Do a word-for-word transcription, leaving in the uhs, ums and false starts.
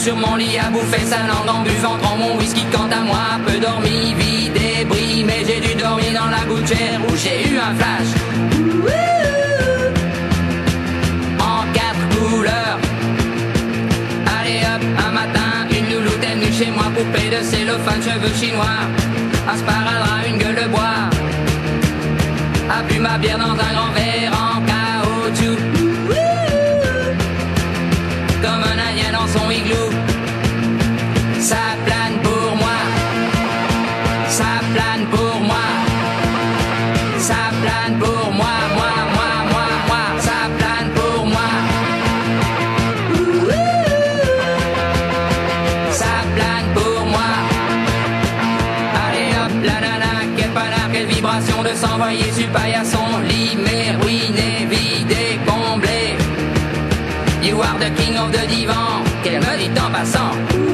sur mon lit à bouffer sa langue en buvant trop mon whisky. Quant à moi, peu dormi, vie débris, mais j'ai dû dormir dans la gouttière où j'ai eu un flash. En quatre couleurs. Allez hop, un matin, une louloute est venue chez moi, poupée de cellophane, cheveux chinois, un sparadrap, une gueule de bois, a bu ma bière dans un grand verre en caoutchouc, comme un indien dans son igloo. Ça plane pour moi, ça plane pour moi, ça plane pour moi, moi, moi, moi, moi, ça plane pour moi. Ça plane pour moi. Allez hop, la nana, quel panard, quelle vibration de s'envoyer sur paillasson. Lit, mais ruiné, vidé, comblé. You are the king of the divan, qu'elle me dit en passant.